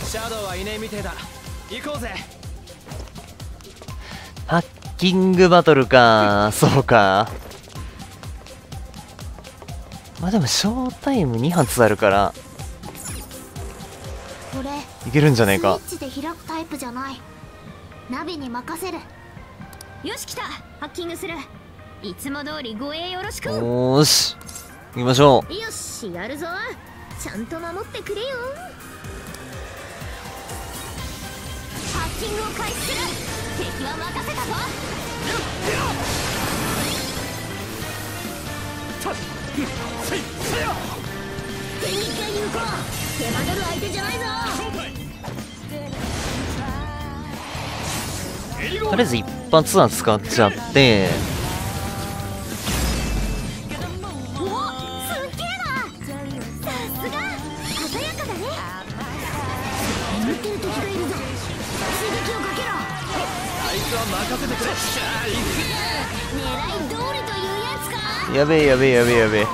シャドウはいねえみてえだ。行こうぜ。 ハッキングバトルか。そうか。まあでもショータイム2発あるからこれいけるんじゃねえか。 スイッチで開くタイプじゃない。ナビに任せる。 よし来た。ハッキングする。いつも通り護衛よろしく。 おーし行きましょう。 よしやるぞ。ちゃんと守ってくれよ。ハッキングを開始する。敵は任せたぞ。電撃が有効。手間取る相手じゃないぞ。 とりあえず一発は使っちゃって、 おっすっげえな。さすが鮮やかだね。眠ってる敵がいるぞ。追撃をかけろ。 あいつは任せてくれ。しゃあ行く。 狙い通りというやつか。 やべえやべえやべえやべえ。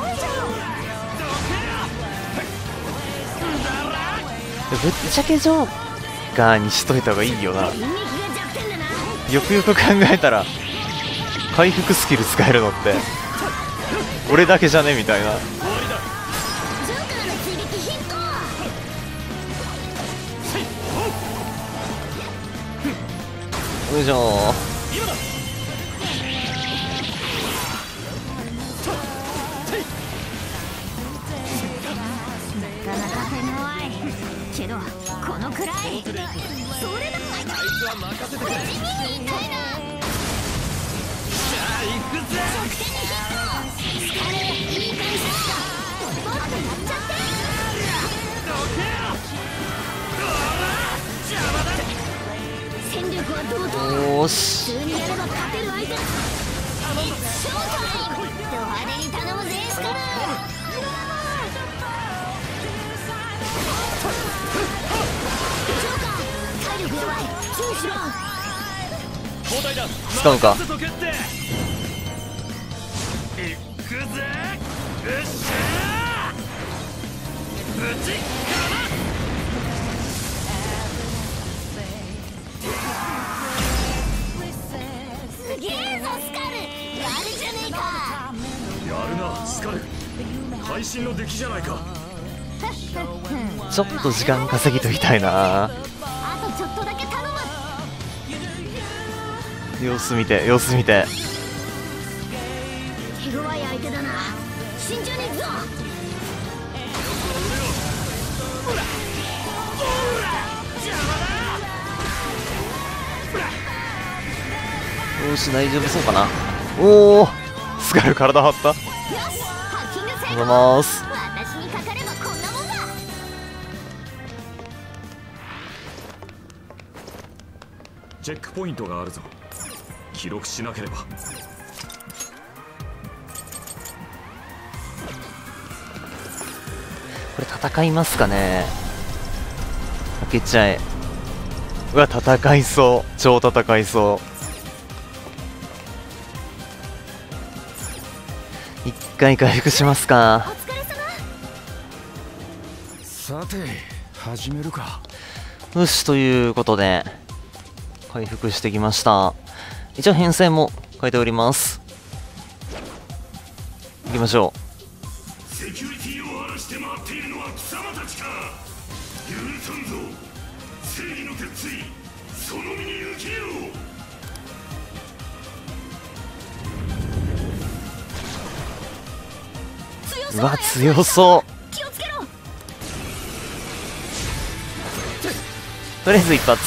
ぶっちゃけジョーカーにしといた方がいいよな。 電撃が弱点だな。 よくよく考えたら回復スキル使えるのって俺だけじゃねみたいな。 ジョーカーの追撃ヒット。 よいしょ。 なかなか手強いけどこのくらい。それだ。 あいつは任せてくれ。し痛いな。 ゃあ行くぜ。 疲れいい感じだ。もっとやっちゃって。戦力は同等。 おーし普通にやれば勝てる相手だ。ショータイム。ド派手に頼むぜスカル。ジョーカー体力弱い。注意しろ。 交代だ。 使うか。 任せとけって。行くぜ。よっしゃー。ぶちかすげえぞスカル。やるじゃねえか。 やるなスカル。会心の出来じゃないか。 ちょっと時間稼ぎときたいな。 あとちょっとだけ頼む。 様子見て様子見て。 手強い相手だな。慎重に行くぞ。 よし大丈夫そうかな。おおスカル体張った。ありよしハッキング成功。 がとうございます。 私にかかればこんなもんだ。 チェックポイントがあるぞ。記録しなければ。 これ戦いますかね。開けちゃえ。うわ戦いそう。超戦いそう。一回回復しますか。 お疲れ様。 さて始めるか。 よしということで回復してきました。一応編成も書いております。行きましょセキュリティを荒らして回っているのは貴様たちか。許さんぞ。正義の鉄槌その身に受けよう。 う。うわ強そう。 気をつけろ。 とりあえず一発。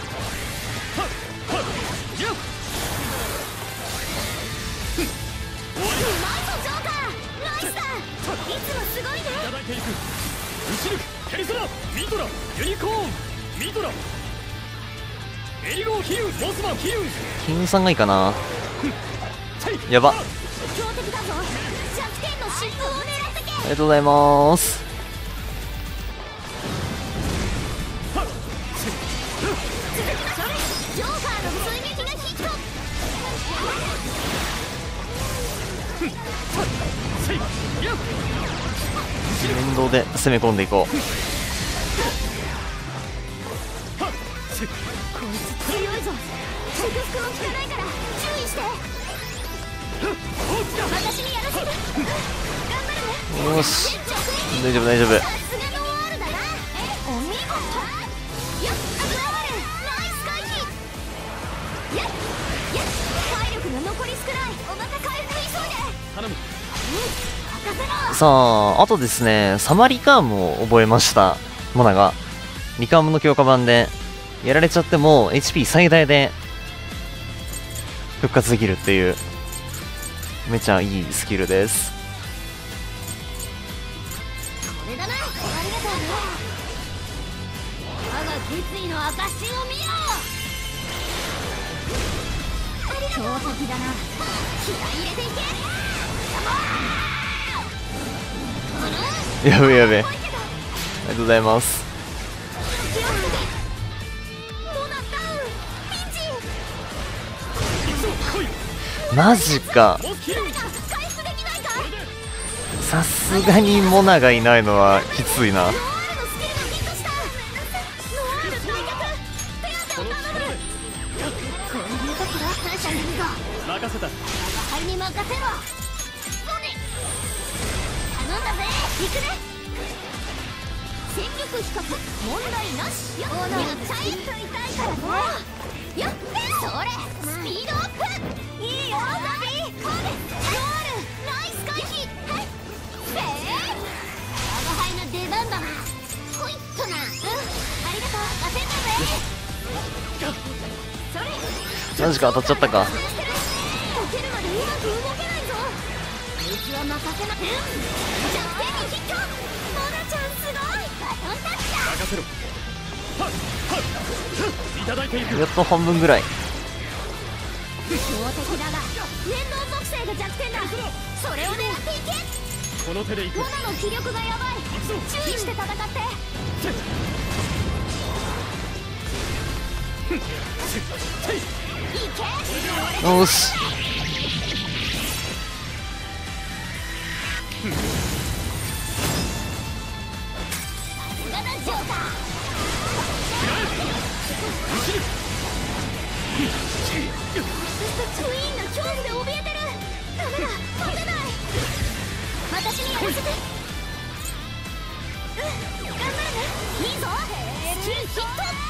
うまいぞジョーカー。ナイスだ。いつもすごいね。 いただいていく。ウシルクペリソナミドラユニコーンミドラエリゴーヒルモスマンヒル金さんがいいかな。やば。 強敵だぞ。弱点の疾風を狙ってけ。 ありがとうございます。 ジョーカーの追撃がヒット。 面倒で攻め込んでいこう。 克服も効かないから注意して。私にやらせて。頑張るね。 よし、大丈夫大丈夫。 さすがのワールだな。お見事。よっ、グラワルナイス回避。やっやっ、体力が残り少ない。お腹回復急いで。 頼む。 任せろ。 さあ、あとですね、サマリカームを覚えました。モナが。リカームの強化版で、やられちゃっても HP 最大で復活できるっていう、めちゃいいスキルです。 これだな。ありがとうね。我が決意の証を見よ。強敵だな。気合い入れていけ。 やべやべ。ありがとうございます。マジか。さすがにモナがいないのはきついな。 任せた。 はいに任せろ。頼んだぜ。行くね。戦力比較問題なし。やっちゃいと痛いからね。よっ、それスピードアップ。いいよナビ。こうでノールナイス回避。はい我が輩の出番だな。ほいっとな。ありがとう。焦ったぜ。それマジか、当たっちゃったか。 溶けるまでうまく動けないぞ。こいつは任せな。弱点にヒット。モナちゃんすごい。バトンタッチだ。 任せろ。はっはっいただいていく。 やっと半分ぐらい。 強敵だが連動属性が弱点だ。それを狙っていけ。 この手でいく。 モナの気力がやばい。注意して戦って。いけ。 よし。 ガナジョーカー。クイーンの恐怖で怯えてる。ダメだ、待てない。私にやらせて。頑張るね。いいぞ。スキルヒット。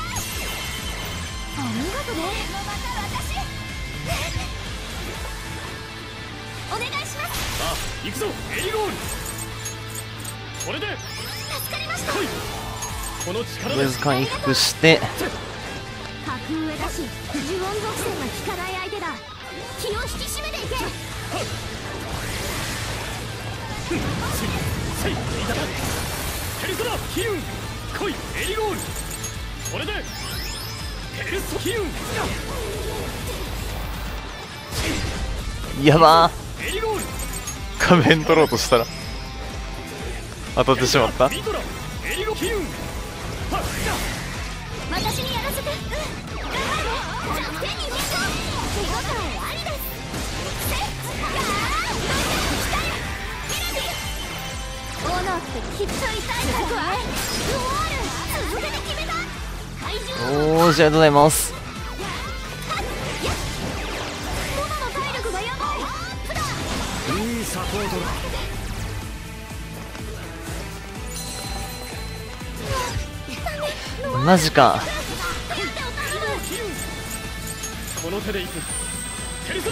お見事ね。お願いします。 さあ行くぞエリゴール。これで助かりました。 来い。この力でとりあえず回復して、 格上だし呪文属性が効かない相手だ。気を引き締めていけ。 せいいただペルソナヒュン。来いエリゴール。これでペルソヒュン。 やばエリゴール。 ー、仮面取ろうとしたら当たってしまった。 ミドラエリゴヒュン。はっ私にやらせて。頑張るね。弱点にヒット。手応えありです。せっオーナーってきっと痛いからね。ノワール続けて決めた。体重おーし、ありがとうございます。 モナの体力がやばい。アップだ。 いいサポートだ。 マジか。 この手でいく。ペルソナ。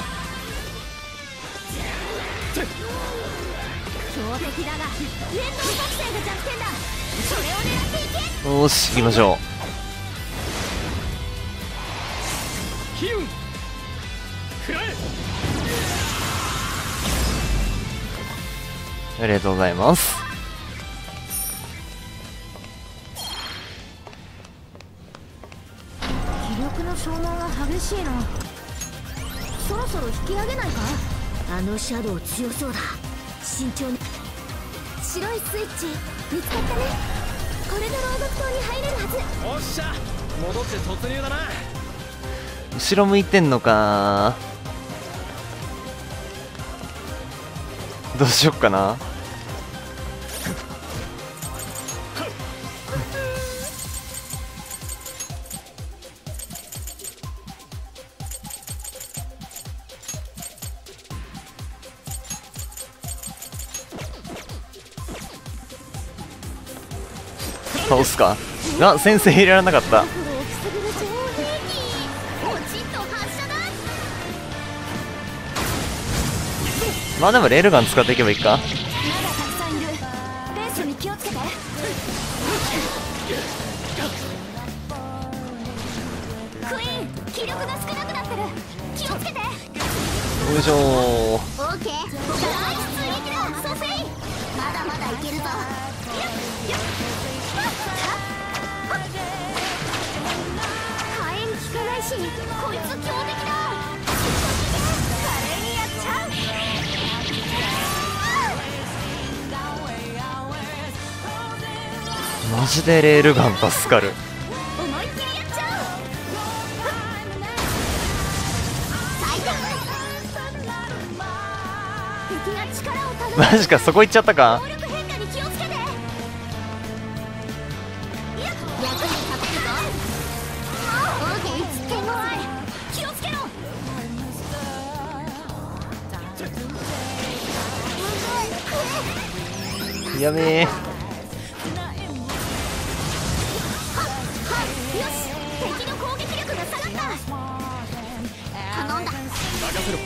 強敵だが連動属性が弱点だ。それを狙っていけ。 よし、行きましょヒュン。食らえ。 う。ありがとうございます。 気力の消耗が激しいな。そろそろ引き上げないか。あのシャドウ強そうだ。慎重に。白いスイッチ見つかったね。これで牢獄島に入れるはず。 おっしゃ戻って突入だな。 後ろ向いてんのか。どうしよっかな。 倒すか。あ、先制入れられなかった。 くすぐる超兵器ポチッと発射だ。 まあでもレールガン使っていけばいいか。 まだたくさんいる。ペースに気をつけて。クイーン気力が少なくなってる。気をつけて。 よいしょー。 オーケー。 ナイス追撃だ。蘇生。 まだまだいけるぞ。 火炎効かないし、こいつ強敵だ。華麗にやっちゃう。 マジでレールガン助かる。 思いっきりやっちゃう。敵が力をためマジか、そこ行っちゃったか。 暴力変化に気をつけて。 役に立てるぞ。オーケー。 手強い。気をつけろ。 やめー。 よし、敵の攻撃力が下がった。 頼んだ。 任せろ。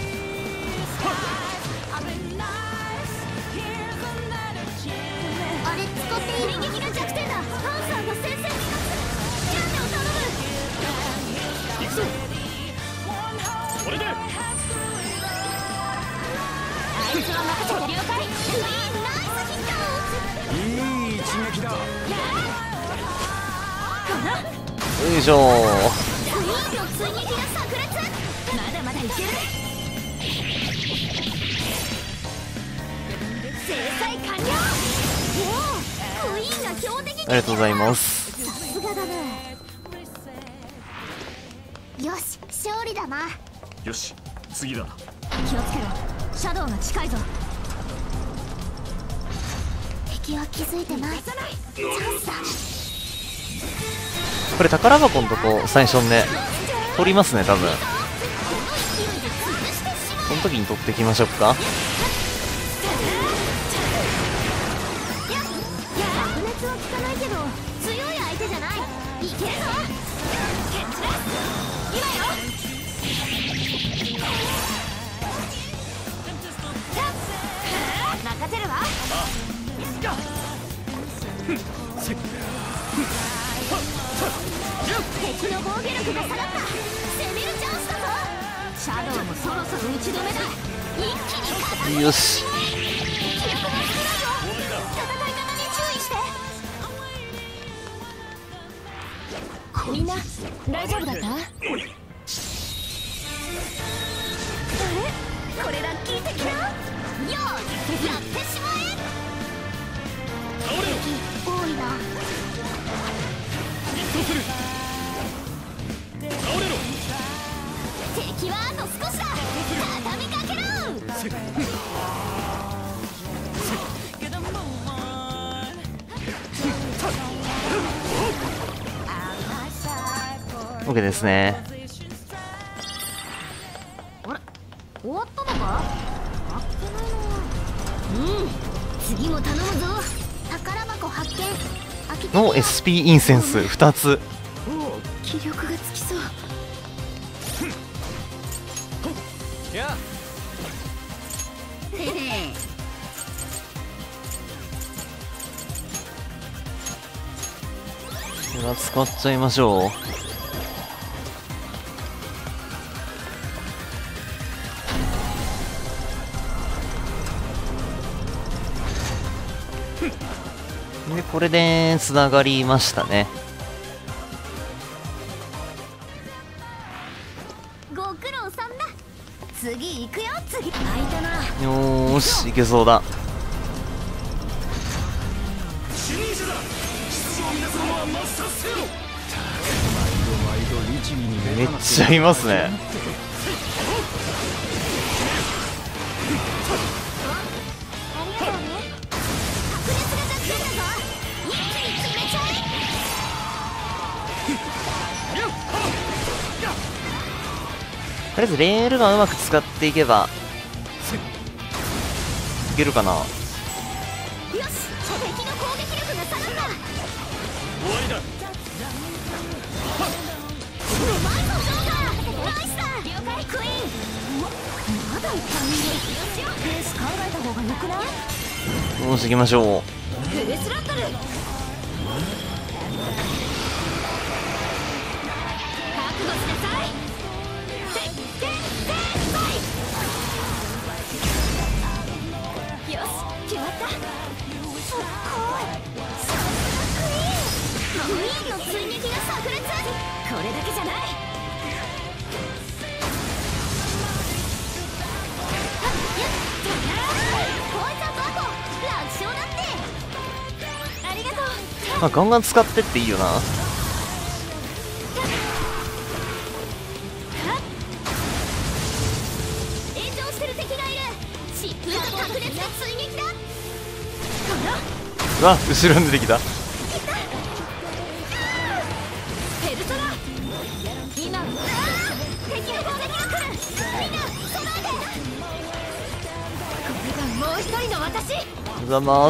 あれ使っていい？ 電撃が弱点だ。ハンサーが先制に立つ。準備を頼む。 行くぞ。これで。 あいつは任せて了解。クイーンナイスヒット。 いい一撃だ。 よいしょー。 クイーンの追撃が炸裂。まだまだいける。制裁完了。おお、クイーンが標的に。 ありがとうございます。 さすがだね。 よし、勝利だな。 よし、次だ。 気をつけろ。シャドウが近いぞ。 敵は気づいてない。チャンスだ。 これ宝箱のとこ最初にね取りますね多分。その時に取っていきましょうか。 白熱は効かないけど強い相手じゃない。いけるぞ。ケンチです。今よ。任せるわ。敵の防御力が下がった。攻めるチャンスだぞ。シャドウもそろそろ打ち止めだ。一気に固める。 よし。 気力が少ないよ。戦い方に注意して。みんな大丈夫だった？あれ？これラッキー的な？よーい、やってしまえ。 倒れろ。 多いな。 一掃する。倒れろ。 敵はあと少しだ。畳みかけろ。 OK ですね。 あれ、終わったのか？あってないな。次も頼むぞ。 宝箱発見。開けてみよのう。 SP インセンス2つ。 おお、気力がつきそう。 やあ。 へへ。 では使っちゃいましょう。でこれでつながりましたね。 ご苦労さんだ。次行くよ。次開いたな。 よーしいけそうだ。 侵入者だ。出場皆様は抹殺せよ。 めっちゃいますね。 白熱が弱点だぞ。一気に決めちゃえ。 とりあえずレールがうまく使っていけばいけるかな。 よし、敵の攻撃力が下がった。 終わりだ。 ナイスだ。了解クイーン。まだいっぱいいる。ペース考えた方がよくない？ よし行きましょフルスロットル。覚悟しなさい。よし決まった。すっごい。さすがクイーン。クイーンの追撃が炸裂。これだけじゃない。 う。まあガンガン使ってっていいよな。 炎上してる敵がいる。疾風と白熱が追撃だ。 うわ後ろに出てきた。 ペルソナ今敵の攻撃が来る。みんな備えて。これがもう一人の私。 ありがとうございます。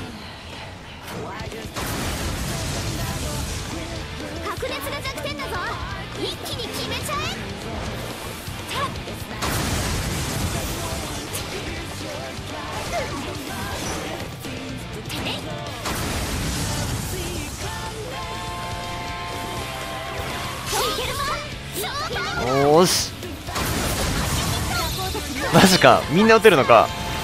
白熱が弱点だぞ。一気に決めちゃえ。 おーしマジかみんな撃てるのか。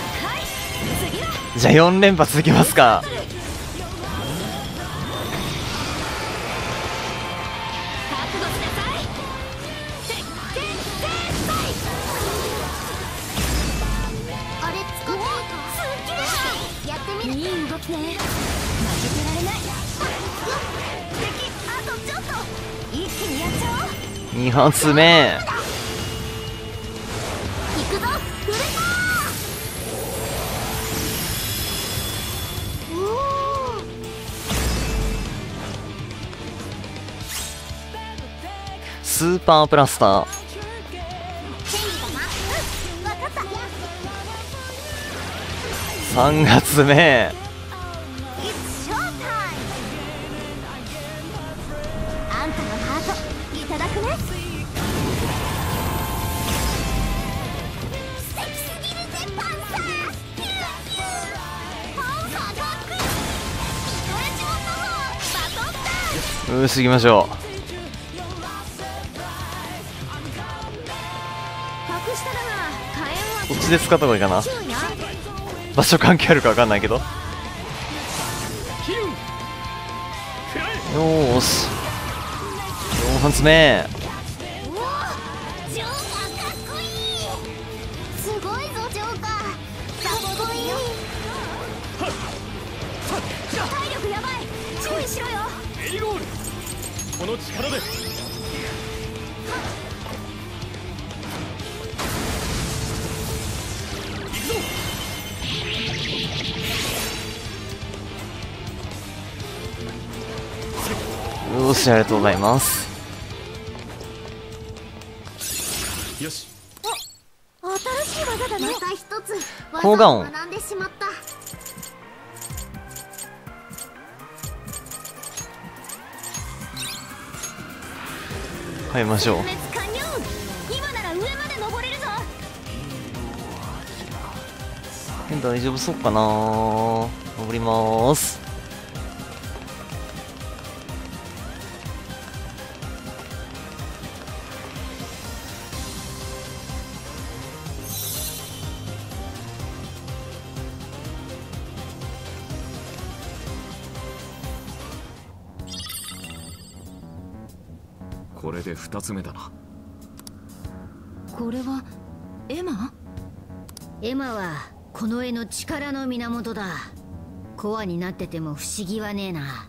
じゃあ4連発いきますか。 覚悟しなさい。 あれ使っていいか？やってみる。 いい動きね。負けてられない。敵あとちょっと。一気にやっちゃおう。 2発目。 行くぞフルパー。おお。 スーパープラスター。 チェンジかな？うん、わかった。 3発目。 It's show time。あんたのハートいただくね。素敵すぎるぜパンサー。パンサーかっこいい。見とれちまったぞ。バトンターン。 よし行きましょう。 隠しただが火炎はこっちで使った方がいいかな。 強いな。 場所関係あるか分かんないけど。よキルン食らえ。 ーし4発目。 おお、ジョーカーかっこいい。すごいぞジョーカー。かっこいい。 体力やばい。注意しろよ。 メリゴールこの力で。行くぞ。 よしありがとうございます。 よし新しい技だね。 また一つ効果音技を学んでしまった。 変えましょう。 滅完了。今なら上まで登れるぞ。 大丈夫そうかな。登りまーす。 これで2つ目だな。 これはエマ？エマはこの絵の力の源だ。コアになってても不思議はねえな。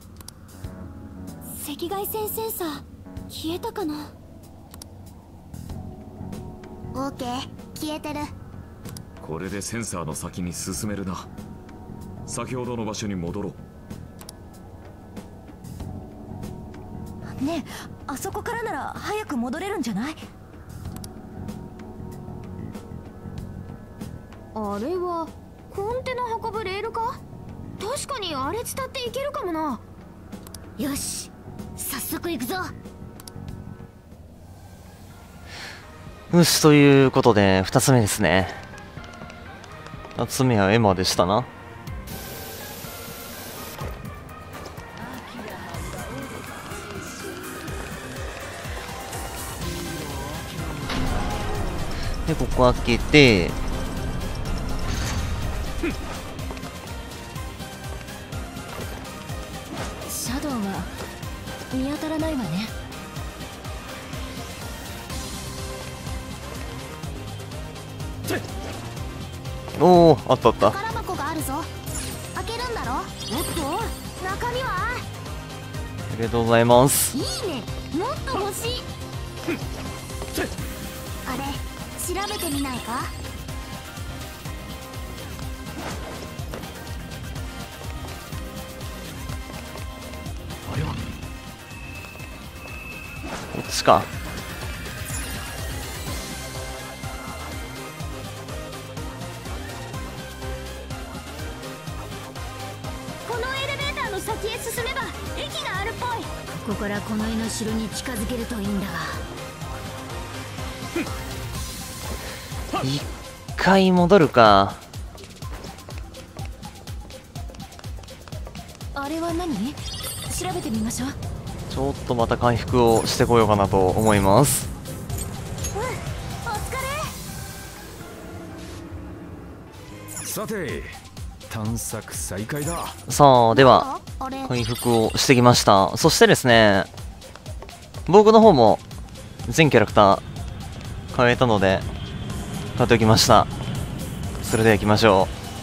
赤外線センサー消えたかな。 オーケー、消えてる。 これでセンサーの先に進めるな。先ほどの場所に戻ろう。 ねえ、あそこからなら早く戻れるんじゃない？あれはコンテナ運ぶレールか？確かにあれ伝っていけるかもな。 よし、早速行くぞ。 よし、ということで2つ目ですね。2つ目はエマでしたな。でここ開けて、 シャドウが見当たらないわね。 おお、あったあった。 宝箱があるぞ。開けるんだろ。おっと、中身は。 ありがとうございます。 いいね、もっと欲しい。あれ、調べてみないか。 あれはこっちか。 このエレベーターの先へ進めば駅があるっぽい。ここからこの絵の城に近づけるといいんだが。 一回戻るか。 あれは何？調べてみましょう。 ちょっとまた回復をしてこようかなと思います。 お疲れ。 さて探索再開だ。 さあ、ではあれ、 回復をしてきました。そしてですね、僕の方も全キャラクター変えたので買っておきました。それでは行きましょう。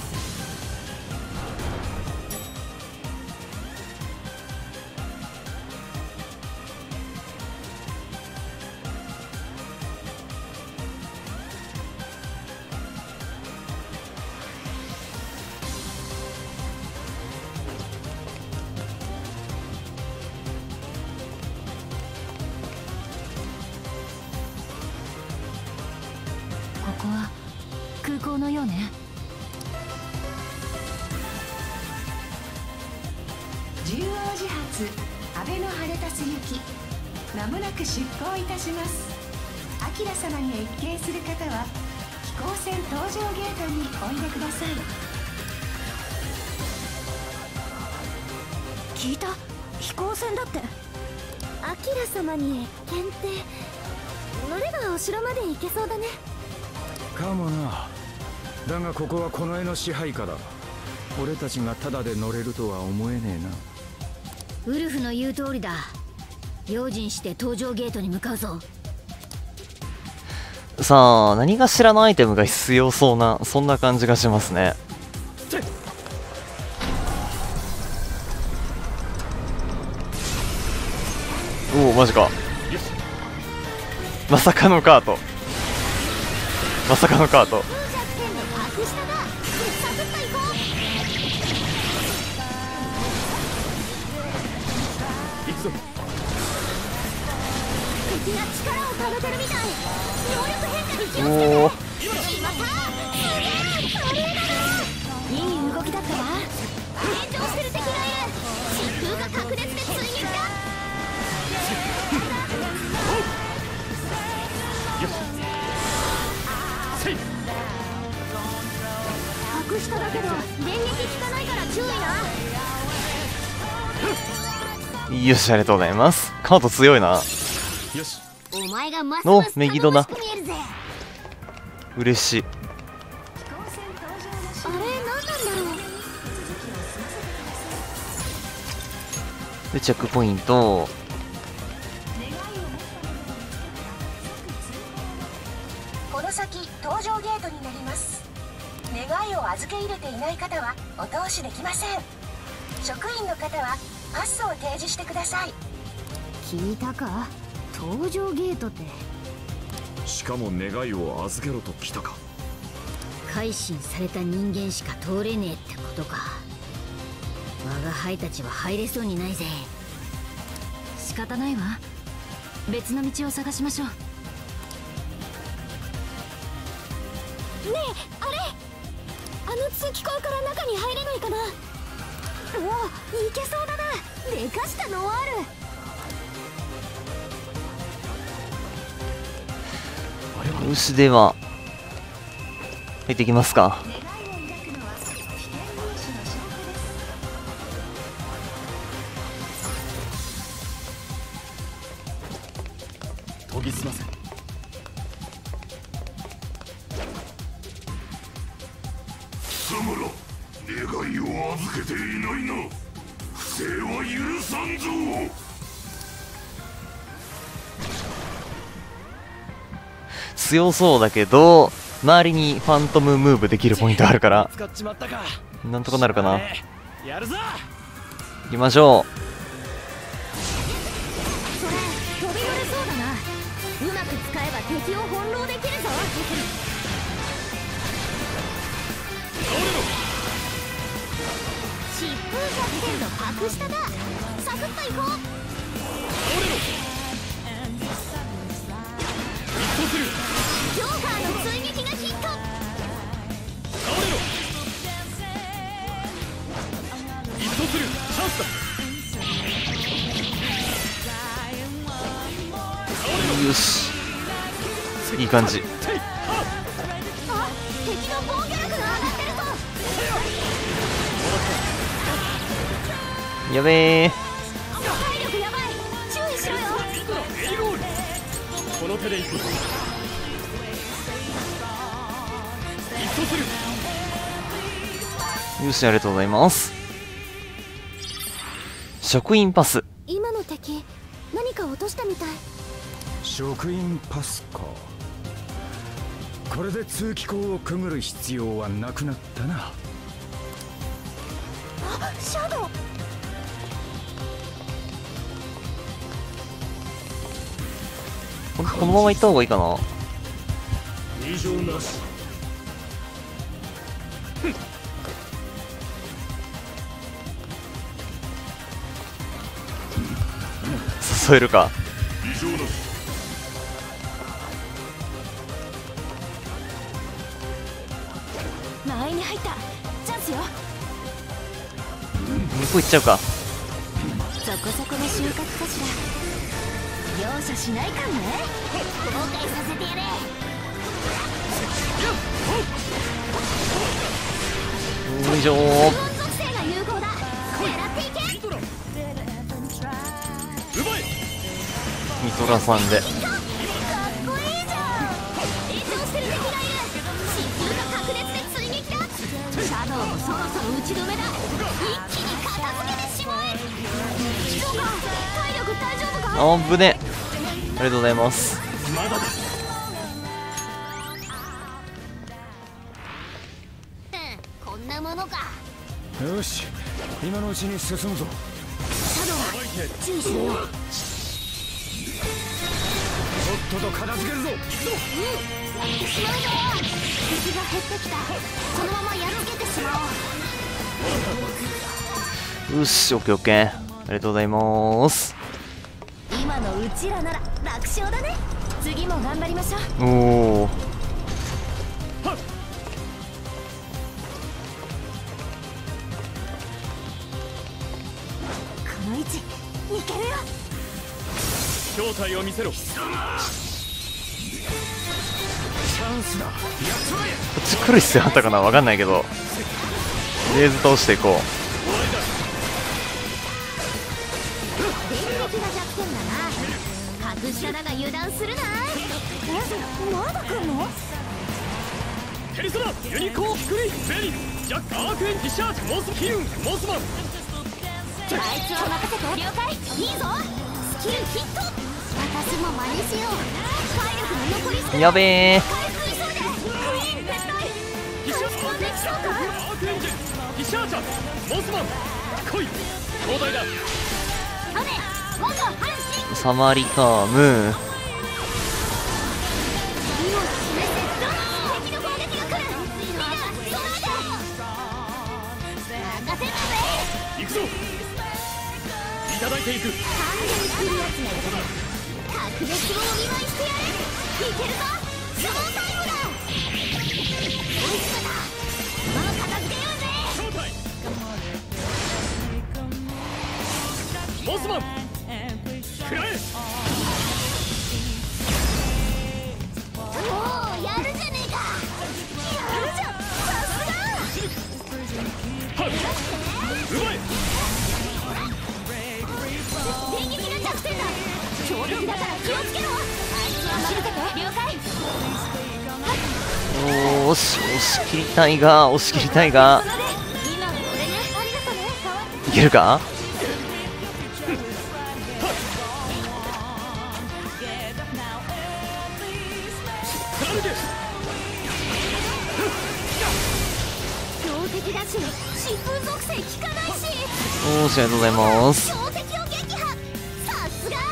ここは空港のようね。 中央自発阿部のハレタス行き、まもなく出港いたします。アキラ様に謁見する方は飛行船搭乗ゲートにおいでください。 聞いた？飛行船だって。 アキラ様に検定乗ればお城まで行けそうだね。 かもな。だがここはこの絵の支配下だ。俺たちがタダで乗れるとは思えねえな。 ウルフの言う通りだ。用心して搭乗ゲートに向かうぞ。 さあ、何かしらのアイテムが必要そうな、そんな感じがしますね。おお、マジか。まさかのカート。まさかのカート。 風弱点の格下だ。サクッと行こう。 行くぞ。 敵が力をためてるみたい。能力変化に気をつけて。 おお、 決まった。すげえ、華麗だね。 いい動きだったわ。 炎上してる敵がいる。疾風が格熱で追撃だ。格下だけど電撃効かないから注意な。 よし、ありがとうございます。カート強いな。 よし。 お前がますおますメギドだ頼もしく見えるぜ。 嬉しい。 飛行船搭乗のシあれ、何なんだろう。 で、チェックポイント。 この先搭乗ゲートになります。願いを預け入れていない方はお通しできません。職員の方はパスを提示してください。 聞いたか？搭乗ゲートってしかも願いを預けろと来たか。 改心された人間しか通れねえってことか。我が輩たちは入れそうにないぜ。仕方ないわ。別の道を探しましょう。 ねえ、あれ、あの通気口から中に入れないかな。おお、いけそうだな。 でかしたノワール。 よし、では入っていきますか。 願いを抱くのは危険分子の証拠です。 研ぎ澄ませ。 貴様ら願いを預けていないな。不正は許さんぞ。 強そうだけど周りにファントムムーブできるポイントあるから使っちまったか。 なんとかなるかな。 やるぞ。 行きましょそれ飛び乗れそうだな。うまく使えば敵を翻弄できるぞ。疾風弱点の格下だ。サクッといこう。ジョーカーの追撃がヒット。 一掃する。チャンスだ。 う。よし、いい感じ。 あ、敵の防御力が上がってるぞ。 やべえ。 体力やばい。注意しろよ。 エリゴール。この手でいく。一掃する。 よし、ありがとうございます。職員パス。 今の敵何か落としたみたい。 職員パスか。これで通気口をくぐる必要はなくなったな。 あ、シャドウ。 このまま行った方がいいかな。 異常なし。 誘えるか。 異常なし。 間合いに入った。チャンスよ。 向こう行っちゃうか。 そこそこの収穫かしら。容赦しないかんね。後悔させてやれ。 よいしょー。 温属性が有効だ。狙っていけ。 ミトラ。奪え。 ミトラさんで。 かっこいいじゃん。炎上してる敵がいる。疾風が格列で追撃だ。シャドウもそろそろ打ち止めだ。一気に片付けてしまえ。そうか、体力大丈夫か。 あぶね。ありがとうございます。 まだだ。 こんなものか。 よし、今のうちに進むぞ。 シャドウは注意しろよ。 とっとと片付けるぞ。 やってしまうぞ。敵が減ってきた。このままやっつけてしまおう。 よし、オッケーオッケー。ありがとうございます。 今のうちらなら楽勝だね。次も頑張りましょう。 おお。 この位置いけるよ。 正体を見せろ。 チャンスだ。やっちまえ。 こっち来る必要あったかな、わかんないけど。とりあえず倒していこう。 電撃が弱点だな。格下だが油断するな。まだ来んの。 ペリソナ、ユニコーン、クリー、ベリー、ジャック、アークエン、ディシャージ、モスキルン、モスマン。 あいつを任せて。了解。いいぞ。スキルヒット。私も真似しよう。体力の残り少ない。 やべえ。 回復急いで。クイーン撤退。 ディシャージ、 回復できそうか。 アークエンジン、ディシャージャー、モスマン。来い。兄弟だ。 雨、元阪神。 サマリカーム。 火を示せ。敵の攻撃が来る。みんな備えて。任せるぜ。 行くぞ。いただいていく。 完全に来るやつがいる。格別をお見舞いしてやれ。いけるぞ。スロータイムだ。追いつめた。今の片付けようぜ。 正体。 ソースマン食らえ。 もうやるじゃねえか。やるじゃん、さすが。 はっ奪え。 電撃な弱点だ。強敵だから気をつけろ。あいつは任せて。了解。 おーし、押し切りたいが、押し切りたいが、 今の俺ね。ありがとね。変わっていけるか。 強敵だし、疾風属性効かないし。 おーし、ありがとうございます。 強敵を撃破。さすが。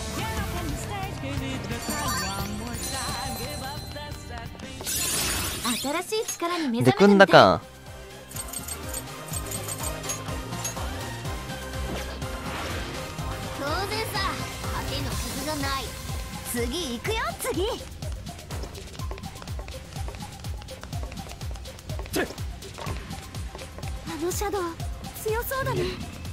新しい力に目覚めるで、組んだか。 当然さ。勝ての傷がない。次行くよ、次。あのシャドウ強そうだね。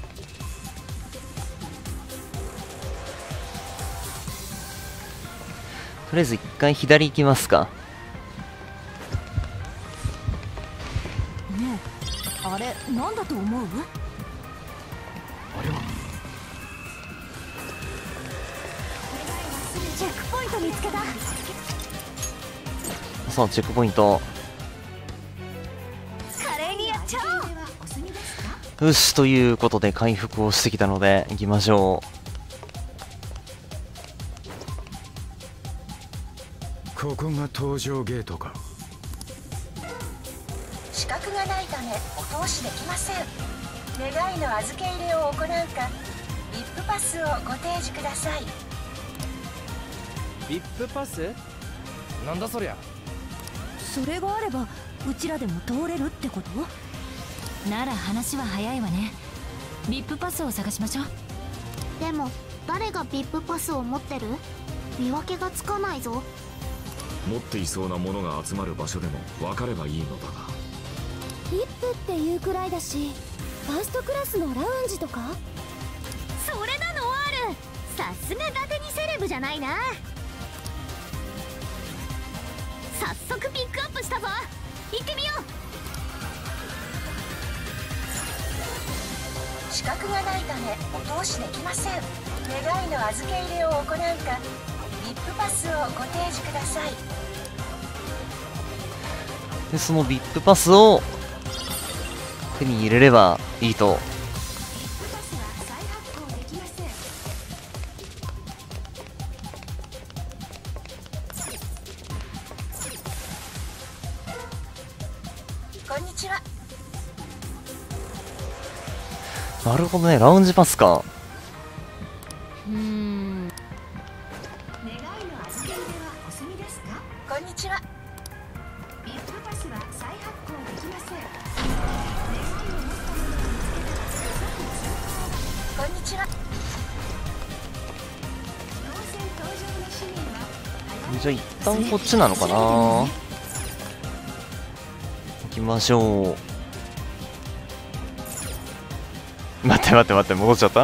とりあえず一回左行きますか。 ねえ、あれなんだと思う？チェックポイント見つけた。 さあ、チェックポイント。 華麗にやっちゃおう。 よし、ということで回復をしてきたので行きましょここが搭乗ゲートか。 資格がないためお通しできません。願いの預け入れを行うか、ビップパスをご提示ください。 ビップパスなんだそりゃ。 それがあればうちらでも通れるってこと？なら話は早いわね。ビップパスを探しましょう。でも誰がビップパスを持ってる？見分けがつかないぞ。 持っていそうなものが集まる場所でも分かればいいのだが。 ビップっていうくらいだし、ファーストクラスのラウンジとか？それなのある。さすが伊達にセレブじゃないな。早速ピックアップしたぞ。行ってみよう。 資格がないためお通しできません。願いの預け入れを行うか、ビップパスをご提示ください。 う。で、そのビップパスを手に入れればいいと。 ビップパスは再発行できません。こんにちは。 なるほどね、ラウンジパスか。 願いの預け入れはお済みですか？こんにちは。ビップパスは再発行できません。願いを持ったものを見つけたら即通報。こんにちは。当選搭乗の市民はじゃあ一旦こっちなのかな。行きましょう。待って待って待って、戻っちゃった。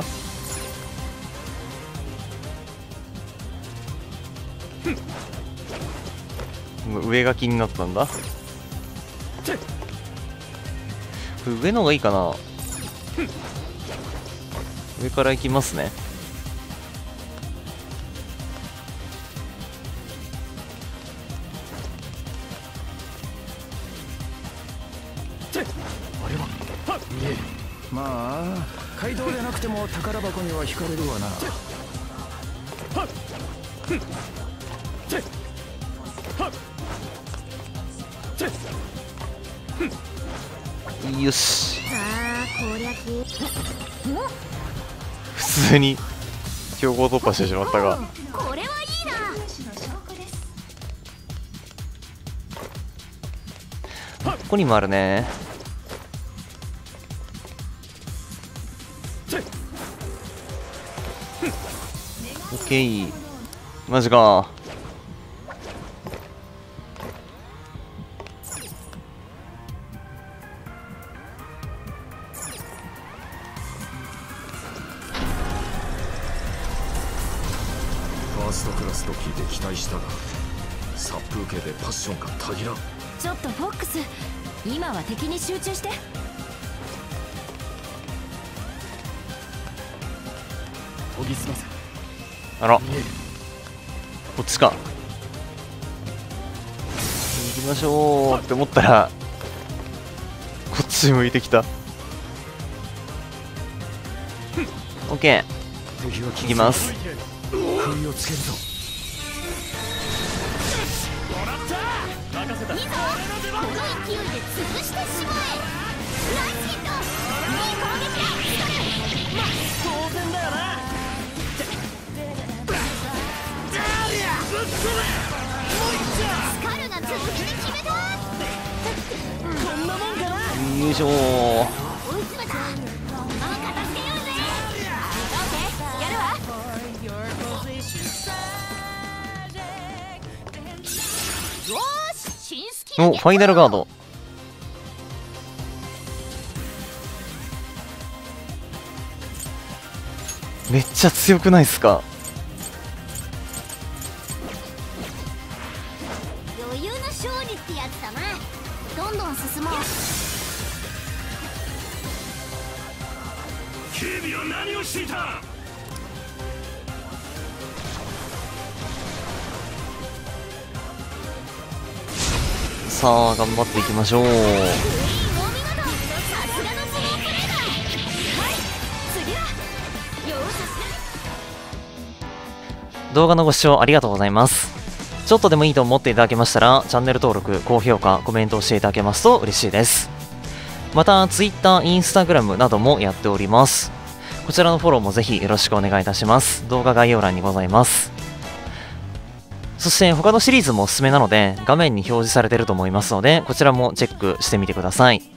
上が気になったんだ。上の方がいいかな。上から行きますね。 まあ街道でなくても宝箱には惹かれるわな。 よし、 さあ攻略。 普通に強行突破してしまったが、 これはいいな。 主の証拠です。 ここにもあるね。オッケー、マジか。 ストクラスと聞いて期待したが、殺風景でパッションがたぎらん。 ちょっとフォックス、今は敵に集中して。 研ぎ澄ませ。 あら、 見える。 こっちか。行きましょうって思ったら、こっち向いてきた。オッケー、行きます。 不意をつけるぞ。 もらった。任せた。 いいぞ、この勢いで潰してしまえ。ナイスヒット、いい攻撃だ。 まあ当然だよな。 スカルが続けて決めた。 こんなもんかな。 よいしょー。 追い詰めた。片付けようぜ。オッケー、やるわ。よーし、新スキルお、ファイナルガード。めっちゃ強くないっすか？ 余裕の勝利ってやつだな。どんどん進もう。 警備は何をしていた。 さあ頑張っていきましょう。 お見事、さすがのスロープレーだ。はい、次はよーし。 動画のご視聴ありがとうございます。ちょっとでもいいと思っていただけましたら、チャンネル登録、高評価、コメントをしていただけますと嬉しいです。また Twitter、Instagram などもやっております。こちらのフォローもぜひよろしくお願いいたします。動画概要欄にございます。そして他のシリーズもおすすめなので、画面に表示されていると思いますので、こちらもチェックしてみてください。